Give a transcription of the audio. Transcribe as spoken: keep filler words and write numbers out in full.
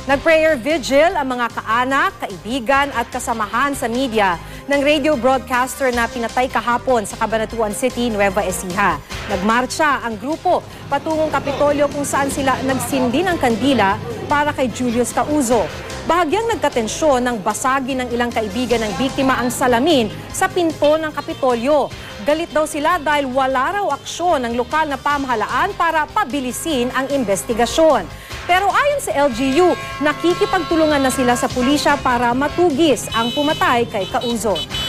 Nag-prayer vigil ang mga kaanak, kaibigan at kasamahan sa media ng radio broadcaster na pinatay kahapon sa Cabanatuan City, Nueva Ecija. Nagmarcha ang grupo patungong Kapitolyo kung saan sila nagsindi ng kandila para kay Julius Cauzo. Bahagyang nagkatensyon nang basagin ng ilang kaibigan ng biktima ang salamin sa pinto ng Kapitolyo. Galit daw sila dahil wala raw aksyon ng lokal na pamahalaan para pabilisin ang investigasyon. Pero ayon sa L G U, nakikipagtulungan na sila sa pulisya para matugis ang pumatay kay Cauzo.